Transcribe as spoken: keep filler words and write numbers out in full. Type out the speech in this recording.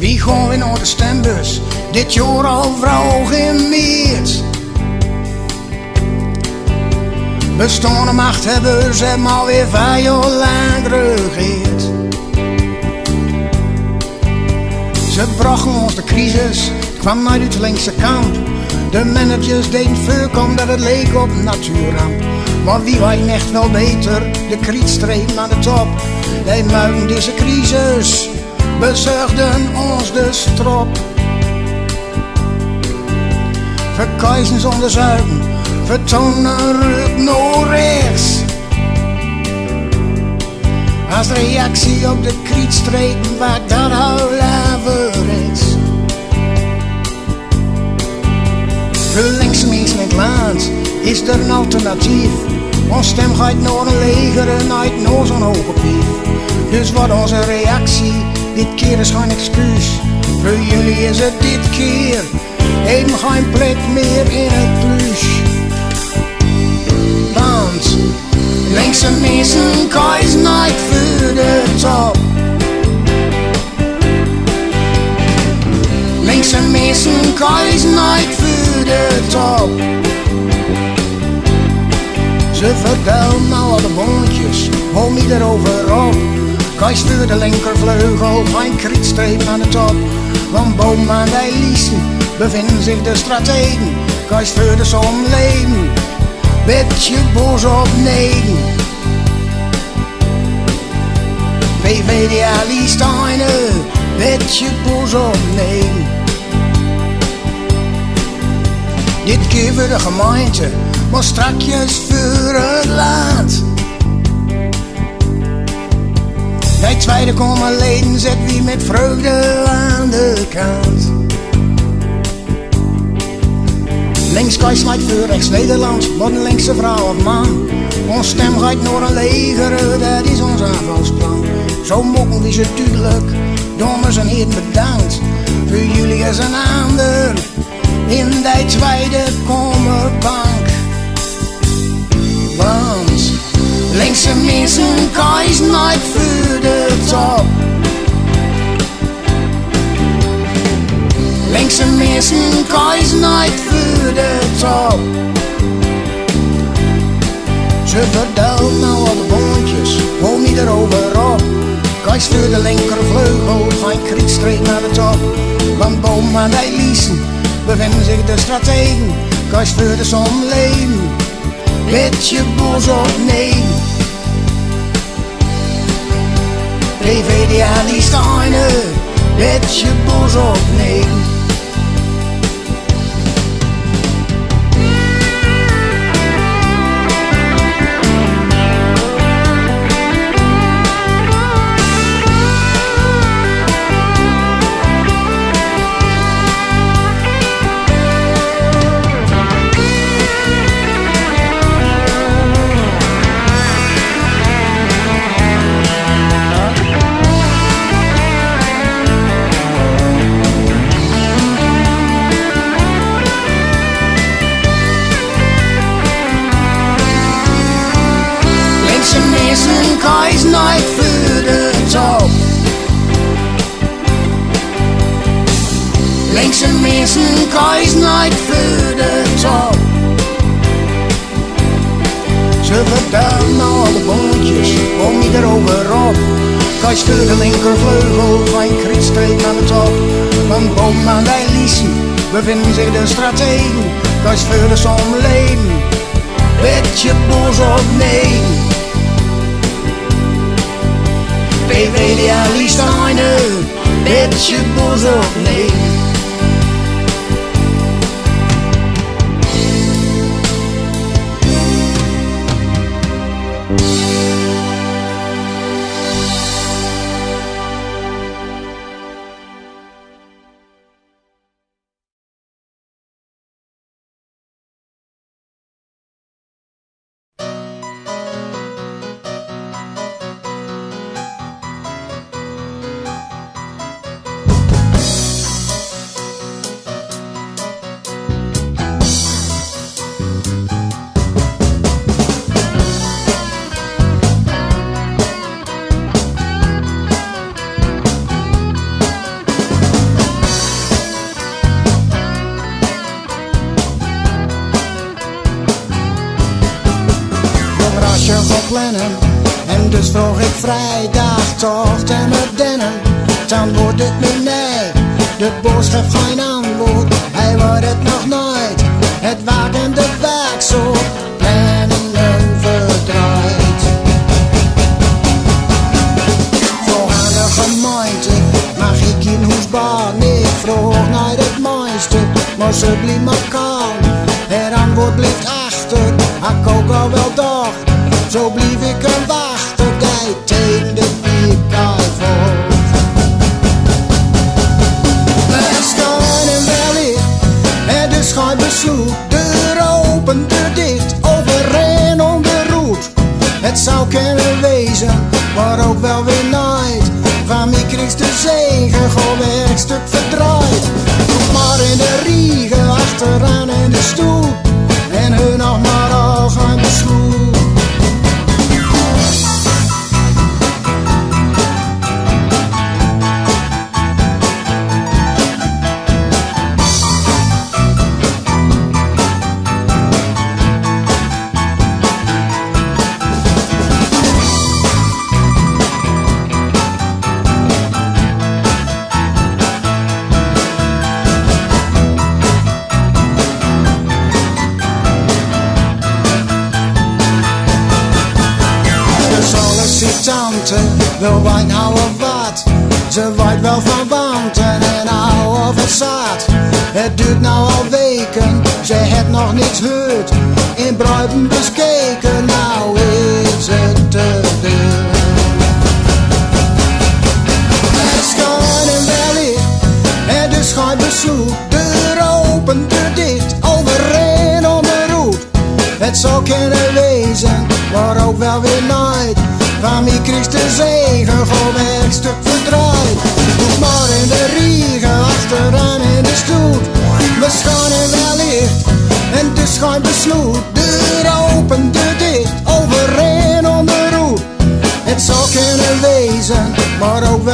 Wie gaan we naar de stembus? Dit jaar al vroeg in maart. Bestaande machthebbers hebben alweer vijf jaar lang geregeerd. Ze brachten ons de crisis, het kwam uit de linkse kant. De managers deden veel omdat het leek op natuurramp. Maar wie weet echt wel beter, de krietstreep naar de top. Wij muiden deze crisis, bezorgden ons de strop. Verkiezen zonder zuiden, vertonen rug naar rechts. Als reactie op de krietstreep waakt dat al averechts. Voor linkse mensen in het land is er een alternatief. Ons stem gaat naar een leger en uit naar zo'n hoge pief. Dus wat onze reactie, dit keer is geen excuus. Voor jullie is het dit keer even geen plek meer in het pluche. Want linkse mensen kiezen niet voor de top. Linkse mensen kiezen niet voor de top. Ze vertellen nou al de boontjes, hom ieder overop. Kies voor de linkervleugel, geen krietstreep aan de top. Want boven aan de Liesen bevinden zich de strategen. Kies voor de somleven, beetje boos op negen. V V D A Liesteinen, beetje boos op negen. Dit keer voor de gemeente, maar strakjes voor het land. Bij tweede komen leden zet wie met vreugde aan de kant. Links kies niet voor rechts Nederlands, wat een linkse vrouw of man. Ons stem gaat naar een leger, dat is ons aanvalsplan. Zo mogen we ze duidelijk, dames en heren bedankt. Voor jullie is een ander in die tweede kamerbank. Want linkse mensen kiezen niet voor de top. Linkse mensen kiezen niet voor de top. Ze vertellen nou al de boontjes, hol niet erover op. Kies voor de linkervleugel, geen krietstreep naar de top. Want boven aan de Liesen bevinden zich de strategen. Kies voor de somleven, beetje boos op negen. V V D A Liesteinen, beetje boos op negen. Kies niet voor de top. Linkse mensen kies niet voor de top. Ze vertellen nou al de boontjes, om niet erover op. Kies voor de linkervleugel, geen krietstreep aan de top. Want boven aan de Liesen bevinden zich de strategen. Kies voor de somleven, beetje boos op negen. V V D A Liesteinen, beetje boos op negen. plannen. En dus vroeg ik vrijdag toch en met dennen. Dan wordt het me nee, de boos geeft geen antwoord. Hij wordt het nog nooit, het wakende werk zo planningen verdraaid. Vroeg aan de gemeente, mag ik in huis bouwen? Ik vroeg naar het mooiste, maar ze blieb maar kalm. Het antwoord blijft achter, ik ook al wel dacht. Zo blief ik er wachten, die tegen de piek voor. Het schijnen wellicht, het is geen besloeg. Deur open, deur dicht, overeen onder roet. Het zou kunnen wezen, maar ook wel weer nooit. Van mij kreeg de zegen, gewoon werkstuk verdraaid. Doe maar in de riegen, achteraan in de stoel. En hun nog maar al geen besloeg. Tante wil wijn houden wat. Ze waait wel van wanten en hou of het zaad. Het duurt nou al weken, ze heeft nog niks gehoord. In bruiden bekeken, nou is het te duur. Het schijnen wellicht, het is geen besloeg. Deur open, deur dicht, overeen onder roet. Het zou kunnen wezen, maar ook wel weer nooit. Van mij kreeg de zegen, gewoon werkstuk verdraaid. Doe maar in de riegen, achteraan in de stoet. We schijnen wellicht, en het is geen besloeg. Deur open, deur dicht, overeen onder roet. Het zou kunnen wezen, maar ook